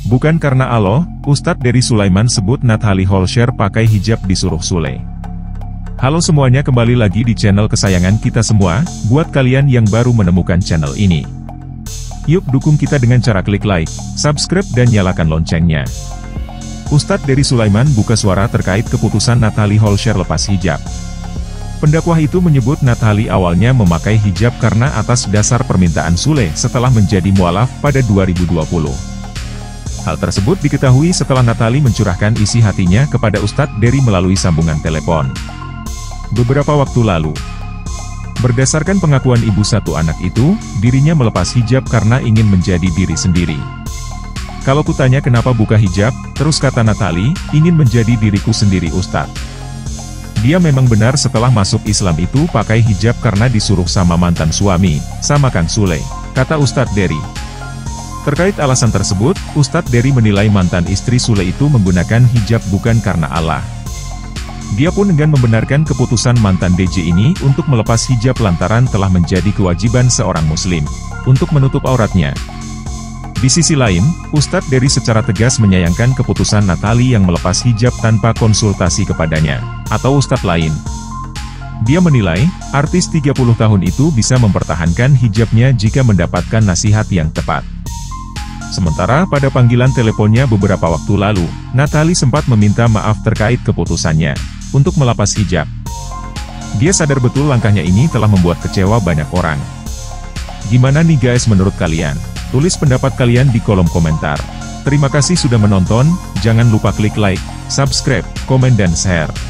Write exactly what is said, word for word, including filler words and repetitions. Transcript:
Bukan karena Allah, Ustadz Dery Sulaiman sebut Natalie Holscher pakai hijab disuruh Sule. Halo semuanya, kembali lagi di channel kesayangan kita semua. Buat kalian yang baru menemukan channel ini, yuk dukung kita dengan cara klik like, subscribe dan nyalakan loncengnya. Ustadz Dery Sulaiman buka suara terkait keputusan Natalie Holscher lepas hijab. Pendakwah itu menyebut Natalie awalnya memakai hijab karena atas dasar permintaan Sule setelah menjadi mualaf pada dua ribu dua puluh. Hal tersebut diketahui setelah Natalie mencurahkan isi hatinya kepada Ustadz Dery melalui sambungan telepon beberapa waktu lalu. Berdasarkan pengakuan ibu satu anak itu, dirinya melepas hijab karena ingin menjadi diri sendiri. Kalau kutanya kenapa buka hijab, terus kata Natalie, ingin menjadi diriku sendiri Ustadz. Dia memang benar setelah masuk Islam itu pakai hijab karena disuruh sama mantan suami, samakan Sule, kata Ustadz Dery. Terkait alasan tersebut, Ustadz Dery menilai mantan istri Sule itu menggunakan hijab bukan karena Allah. Dia pun enggan membenarkan keputusan mantan D J ini untuk melepas hijab lantaran telah menjadi kewajiban seorang muslim untuk menutup auratnya. Di sisi lain, Ustadz Dery secara tegas menyayangkan keputusan Natalie yang melepas hijab tanpa konsultasi kepadanya, atau ustadz lain. Dia menilai, artis tiga puluh tahun itu bisa mempertahankan hijabnya jika mendapatkan nasihat yang tepat. Sementara pada panggilan teleponnya beberapa waktu lalu, Natalie sempat meminta maaf terkait keputusannya untuk melepas hijab. Dia sadar betul langkahnya ini telah membuat kecewa banyak orang. Gimana nih guys menurut kalian? Tulis pendapat kalian di kolom komentar. Terima kasih sudah menonton, jangan lupa klik like, subscribe, komen dan share.